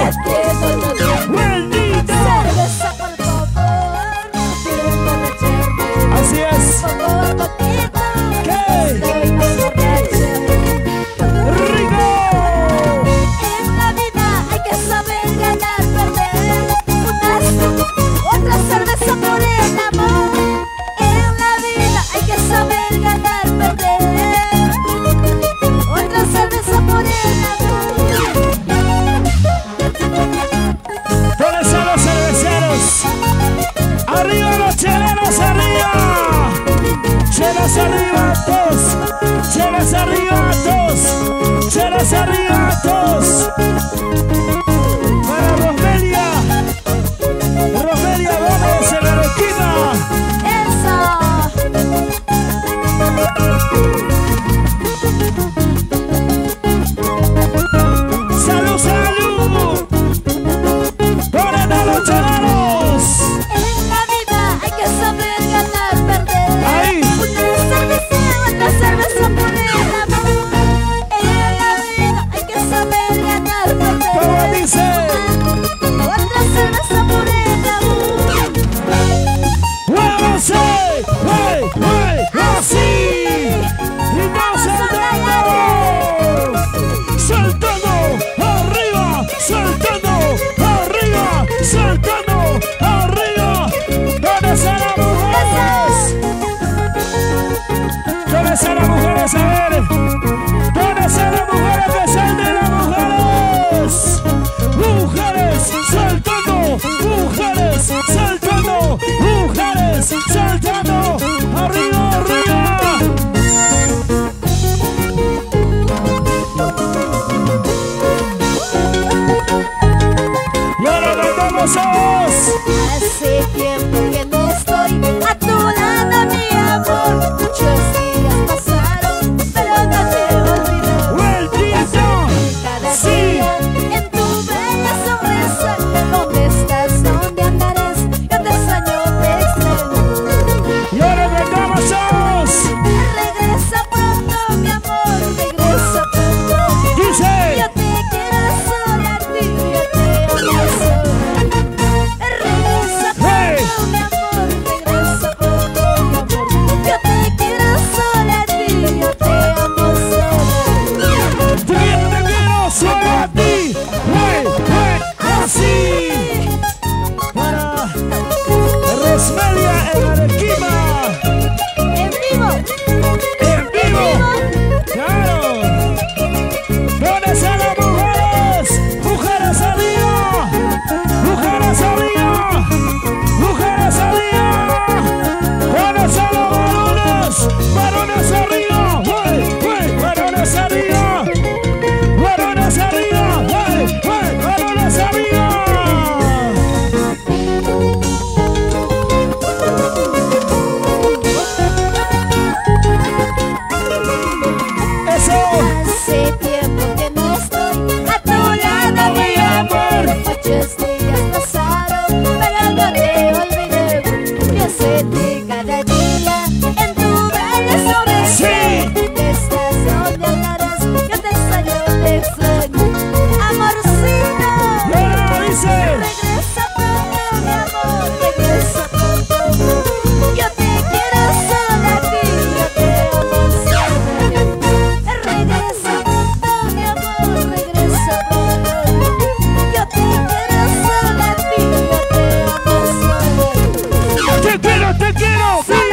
quiero otro día. ¡Maldito! Cerveza, por favor, no quiero emborracharme. Así es. Poco a poquito, ¿Qué? estoy más borracha. ¡Rico! En la vida hay que saber ganar, perder. Otra cerveza por el amor. En la vida hay que saber ganar, perder. Otra cerveza por el amor. ¿Dónde están los cerveceros? ¡Arriba los cheleros, arriba! ¡Chelas arriba, todos! ¡Chelas arriba, todos! ¡Chelas arriba, todos! Para Romelia Gómez en Arequipa. ¡Salud, salud! ¿Dónde están los cheleros? En la vida hay que saber ganar, perder. Ahí. Otra cerveza por el amor. En la vida hay que saber ganar, perder. ¿Cómo dice? Otra cerveza por el amor. ¡Muévanse! ¡Hey! ¡Hey! ¡Así! ¡Y no saltando! ¡Saltando! ¡Arriba! ¡Saltando! ¡Arriba! ¡Saltando! ¡Arriba! ¿Dónde están las mujeres? ¿Dónde están las mujeres? A ver. ¿Dónde están las mujeres? ¡Que salten las mujeres! ¡Mujeres! ¡Saltando! ¡Mujeres! ¡Saltando! ¡Mujeres! ¡Saltando! ¡Arriba! ¡Arriba! ¡Y ahora cantamos a vos! Hace tiempo que no estoy a tu lado, mi amor. Muchos días pasaron, pero no te olvido. ¡Vueltito! Cada ¡Sí! día en tu bella sonrisa. ¿Dónde estás? ¿Dónde andarás? Yo te extraño, te extraño. ¡Y ahora cantamos a vos! Regresa pronto, mi amor, regresa pronto. ¡Dice! Yo te quiero solo a ti, yo te amo solo. Regresa ¡Hey! pronto, mi amor, regresa pronto, mi amor. Yo te quiero solo a ti, yo te amo solo. ¡Te quiero solo a ti! ¡Hey! ¡Hey! ¡Así! Para Rosmelia en Arequipa. En vivo, ¡En vivo! ¡Claro! ¿Dónde están las mujeres? ¡Mujeres arriba! ¡Mujeres arriba! ¡Mujeres arriba! ¿Dónde están los varones? ¡Varones arriba! ¡Hey! ¡Hey! ¡Varones arriba! ¡Varones arriba! ¡Hey! ¡Hey! ¡Varones arriba! ¡Eso! hace tiempo que no estoy a tu lado, mi amor. Muchos días pasaron, pero no te olvidé. Pienso en ti cada día, en tu bella sonrisa. ¡Sí! ¿Dónde estás? ¿Dónde andarás? Yo te extraño, te extraño. Amorcito, ¡Ya dice! regresa pronto, mi amor, regresa pronto. Yo te quiero solo a ti, yo te amo solo. Regresa pronto, mi amor, regresa pronto. Yo te quiero solo a ti, yo te amo solo. ¡Te quiero! ¡Te quiero!